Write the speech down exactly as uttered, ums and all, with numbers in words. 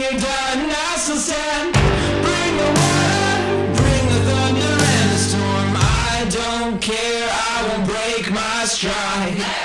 we're done, I still stand. Bring the water, bring the thunder and the storm. I don't care, I won't break my stride.